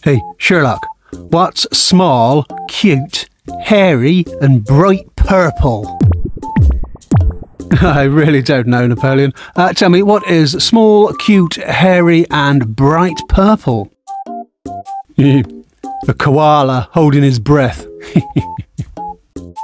Hey, Sherlock, what's small, cute, hairy and bright purple? I really don't know, Napoleon. Tell me, what is small, cute, hairy and bright purple? A koala holding his breath.